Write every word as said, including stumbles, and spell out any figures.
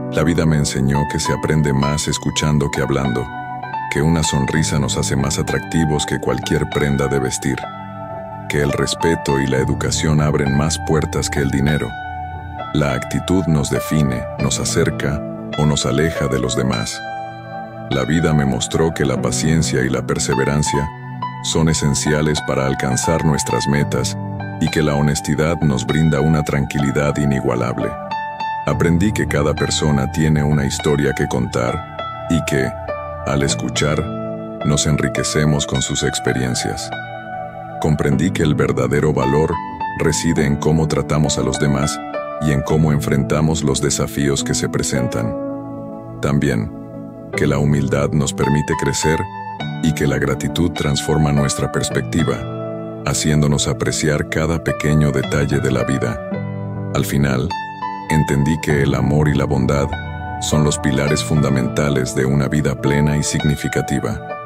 La vida me enseñó que se aprende más escuchando que hablando, que una sonrisa nos hace más atractivos que cualquier prenda de vestir, que el respeto y la educación abren más puertas que el dinero. La actitud nos define, nos acerca o nos aleja de los demás. La vida me mostró que la paciencia y la perseverancia son esenciales para alcanzar nuestras metas y que la honestidad nos brinda una tranquilidad inigualable. Aprendí que cada persona tiene una historia que contar y que, al escuchar, nos enriquecemos con sus experiencias. Comprendí que el verdadero valor reside en cómo tratamos a los demás y en cómo enfrentamos los desafíos que se presentan. También, que la humildad nos permite crecer y que la gratitud transforma nuestra perspectiva, haciéndonos apreciar cada pequeño detalle de la vida. Al final, entendí que el amor y la bondad son los pilares fundamentales de una vida plena y significativa.